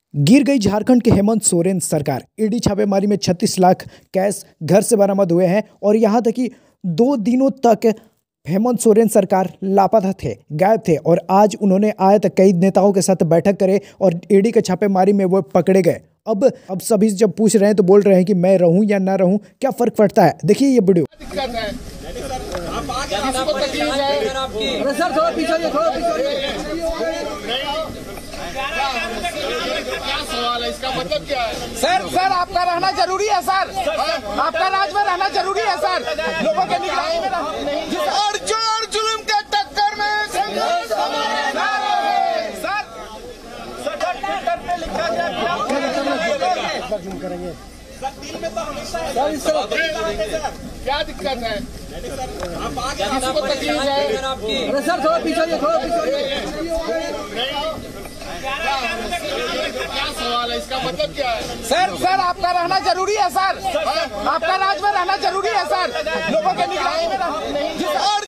गिर गई झारखंड के हेमंत सोरेन सरकार। ईडी छापेमारी में 36 लाख कैश घर से बरामद हुए हैं और यहां तक कि 2 दिनों तक हेमंत सोरेन सरकार लापता थे, गायब थे और आज उन्होंने आए तक कई नेताओं के साथ बैठक करे और ईडी के छापेमारी में वो पकड़े गए। अब सभी जब पूछ रहे हैं तो बोल रहे हैं कि मैं रहूं या ना रहूं, क्या फर्क पड़ता है। देखिए ये वीडियो। क्या सवाल है, इसका मतलब क्या है? सर आपका रहना जरूरी है सर, आपका राज में रहना जरूरी है सर, लोगों के निगरानी में और जोर जुल्म के टक्कर में सर लिखा गया क्या दिक्कत है? आपको तकलीफ है? सर थोड़ा पीछे क्या सवाल है, इसका मतलब क्या है? सर आपका रहना जरूरी है सर, आपका राज में रहना जरूरी है सर, लोगों के निगरानी में